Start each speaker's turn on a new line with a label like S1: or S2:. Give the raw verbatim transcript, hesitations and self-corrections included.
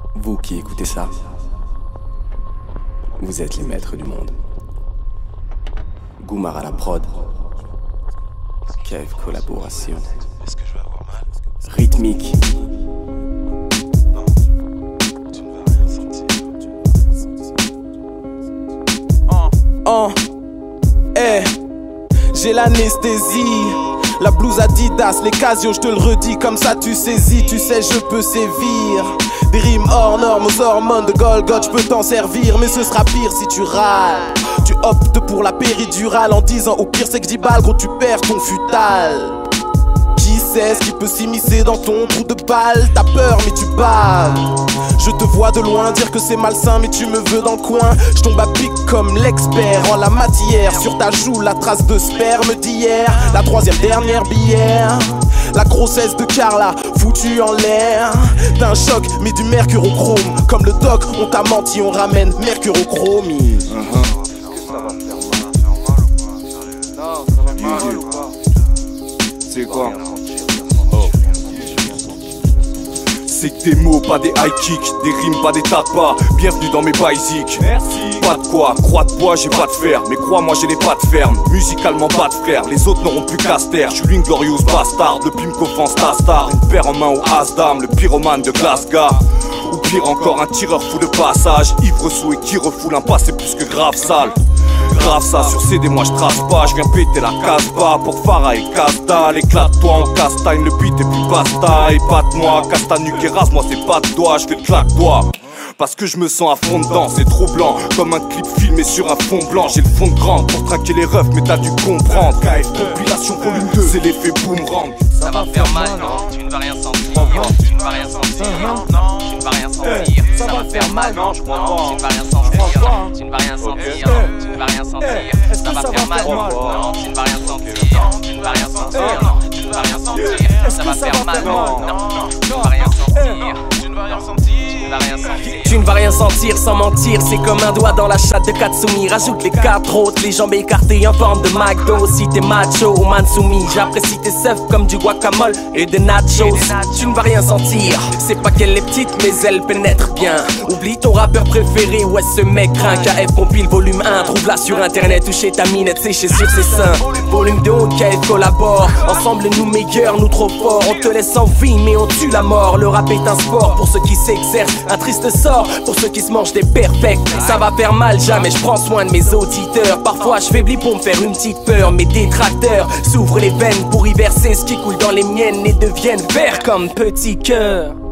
S1: Vous qui écoutez ça, vous êtes les maîtres du monde. Goumar à la prod, Kev collaboration,
S2: Est-ce que je vais avoir mal?
S1: rythmique.
S2: Non, tu ne vas rien sentir.
S3: Oh, oh, eh, j'ai l'anesthésie. La blouse Adidas, les casios, je te le redis, comme ça tu saisis, tu sais je peux sévir. Des rimes hors normes aux hormones de Golgoth, je peux t'en servir, mais ce sera pire si tu râles. Tu optes pour la péridurale en disant au pire c'est que dix balles, gros tu perds ton futal. Qui sait ce qui peut s'immiscer dans ton trou de balle? T'as peur mais tu baves. Je te vois de loin dire que c'est malsain mais tu me veux dans le coin. Je tombe à pic comme l'expert en la matière. Sur ta joue la trace de sperme d'hier. La troisième dernière bière. La grossesse de Carla foutue en l'air. D'un choc mais du mercurochrome. Comme le doc on t'a menti, on ramène mercurochromie.
S4: C'est quoi? Oh. C'est que des mots, pas des high kicks, des rimes, pas des tapas. Bienvenue dans mes basiques. Merci. Pas de quoi, croix de bois, j'ai pas de fer. Mais crois-moi, j'ai les pattes fermes. Musicalement, pas de frère. Les autres n'auront plus qu'à se taire. J'suis l'inglorious bastard, le pimp qu'offense ta star. Une paire en main au Asdam, le pyromane de Glasgow. Ou pire encore, un tireur fou de passage. Ivre sous et qui refoule un pas, c'est plus que grave sale. Grave ça, sur C D moi je trace pas, je viens péter la casse-bas pour Farah et Castal. Éclate-toi en castagne, le beat est plus basta. Épate-moi, casse ta nuque et rase-moi c'est pas de doigts, je fais le claque-doigt. Parce que je me sens à fond dedans, c'est trop blanc. Comme un clip filmé sur un fond blanc. J'ai le fond de grande pour traquer les refs, mais t'as dû comprendre. K F compilation volume deux, c'est l'effet boomerang.
S5: Ça va faire mal, non, tu ne vas rien sentir. Tu ne vas rien sentir, non, tu ne vas rien sentir. Ça va faire mal, non, je crois pas. Tu ne vas rien sentir, tu ne vas rien sentir, tu ne vas rien sentir. Ça va faire mal, non, tu ne vas rien sentir. Tu ne vas rien sentir, non, tu ne vas rien sentir. Ça va faire mal, non, tu ne vas rien sentir. Tu ne vas rien sentir.
S6: Tu ne vas rien sentir sans mentir, c'est comme un doigt dans la chatte de Katsumi. Rajoute les quatre autres, les jambes écartées en forme de McDo. Si t'es macho ou Mansumi, j'apprécie tes seufs comme du guacamole et des nachos. Tu ne vas rien sentir, c'est pas qu'elle est petite mais elle pénètre bien. Oublie ton rappeur préféré, ouais ce mec craint. K F compile volume un, trouve-la sur internet ou chez ta minette séchée sur ses seins. Volume deux, K F collabore, ensemble nous meilleurs, nous trop forts. On te laisse en vie mais on tue la mort. Le rap est un sport pour ceux qui s'exercent, un triste sort pour ceux qui se mangent des perfects. Ça va faire mal, jamais je prends soin de mes auditeurs. Parfois je faiblis pour me faire une petite peur. Mes détracteurs s'ouvrent les veines pour y verser ce qui coule dans les miennes et deviennent verts comme petits cœurs.